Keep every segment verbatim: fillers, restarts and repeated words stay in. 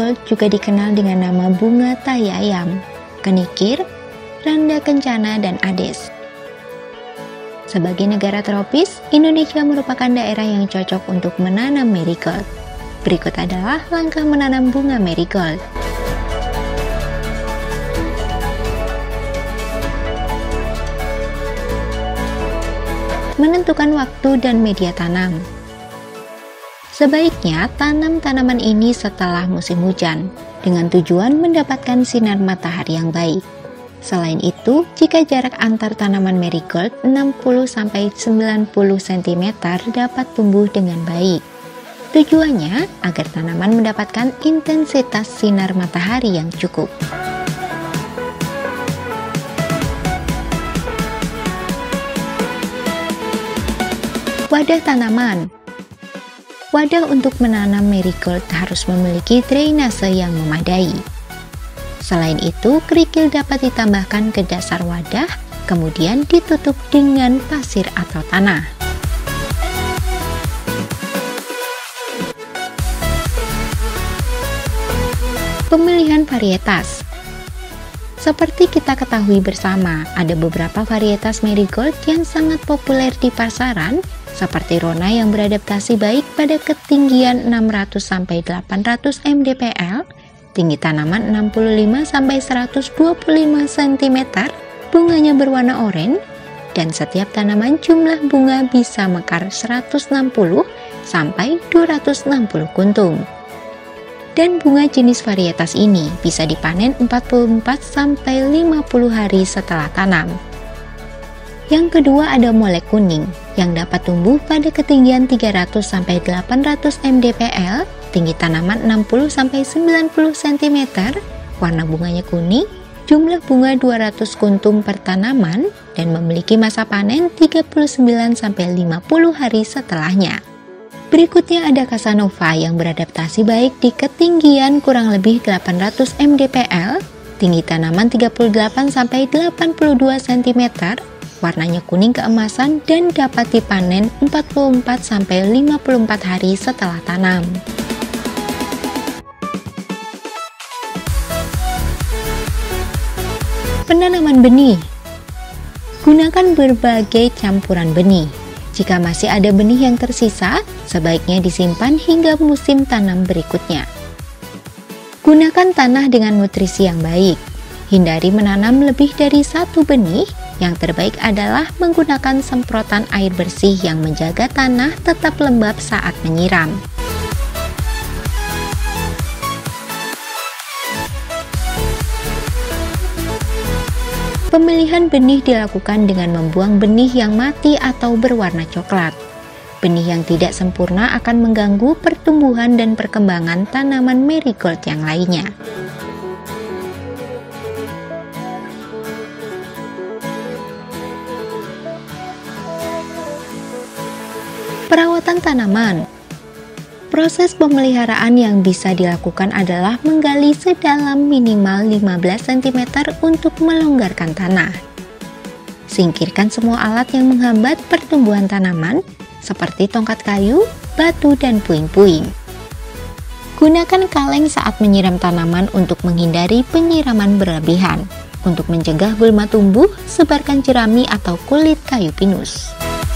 marigold juga dikenal dengan nama bunga tai ayam, kenikir, randa kencana, dan ades. Sebagai negara tropis, Indonesia merupakan daerah yang cocok untuk menanam marigold. Berikut adalah langkah menanam bunga marigold. Menentukan waktu dan media tanam. Sebaiknya tanam tanaman ini setelah musim hujan, dengan tujuan mendapatkan sinar matahari yang baik. Selain itu, jika jarak antar tanaman marigold enam puluh sampai sembilan puluh sentimeter dapat tumbuh dengan baik. Tujuannya agar tanaman mendapatkan intensitas sinar matahari yang cukup. Wadah tanaman. Wadah untuk menanam marigold harus memiliki drainase yang memadai. Selain itu, kerikil dapat ditambahkan ke dasar wadah, kemudian ditutup dengan pasir atau tanah. Pemilihan varietas. Seperti kita ketahui bersama, ada beberapa varietas marigold yang sangat populer di pasaran, seperti Rona yang beradaptasi baik pada ketinggian enam ratus sampai delapan ratus mdpl, tinggi tanaman enam puluh lima sampai seratus dua puluh lima sentimeter, bunganya berwarna oranye, dan setiap tanaman jumlah bunga bisa mekar seratus enam puluh sampai dua ratus enam puluh kuntung. Dan bunga jenis varietas ini bisa dipanen empat puluh empat sampai lima puluh hari setelah tanam. Yang kedua ada molek kuning yang dapat tumbuh pada ketinggian tiga ratus sampai delapan ratus mdpl, tinggi tanaman enam puluh sampai sembilan puluh sentimeter, warna bunganya kuning, jumlah bunga dua ratus kuntung per tanaman, dan memiliki masa panen tiga puluh sembilan sampai lima puluh hari setelahnya. Berikutnya ada Casanova yang beradaptasi baik di ketinggian kurang lebih delapan ratus mdpl, tinggi tanaman tiga puluh delapan sampai delapan puluh dua sentimeter, warnanya kuning keemasan, dan dapat dipanen empat puluh empat sampai lima puluh empat hari setelah tanam. Penanaman benih. Gunakan berbagai campuran benih. Jika masih ada benih yang tersisa, sebaiknya disimpan hingga musim tanam berikutnya. Gunakan tanah dengan nutrisi yang baik. Hindari menanam lebih dari satu benih. Yang terbaik adalah menggunakan semprotan air bersih yang menjaga tanah tetap lembab saat menyiram. Pemilihan benih dilakukan dengan membuang benih yang mati atau berwarna coklat. Benih yang tidak sempurna akan mengganggu pertumbuhan dan perkembangan tanaman marigold yang lainnya. Perawatan tanaman. Proses pemeliharaan yang bisa dilakukan adalah menggali sedalam minimal lima belas sentimeter untuk melonggarkan tanah. Singkirkan semua alat yang menghambat pertumbuhan tanaman, seperti tongkat kayu, batu, dan puing-puing. Gunakan kaleng saat menyiram tanaman untuk menghindari penyiraman berlebihan. Untuk mencegah gulma tumbuh, sebarkan jerami atau kulit kayu pinus.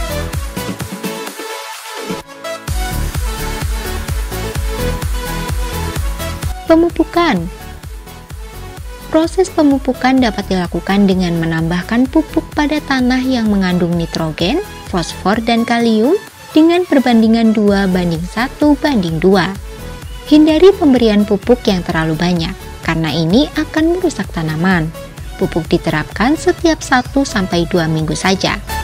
Pemupukan. Proses pemupukan dapat dilakukan dengan menambahkan pupuk pada tanah yang mengandung nitrogen, fosfor, dan kalium dengan perbandingan dua banding satu banding dua. Hindari pemberian pupuk yang terlalu banyak, karena ini akan merusak tanaman. Pupuk diterapkan setiap satu sampai dua minggu saja.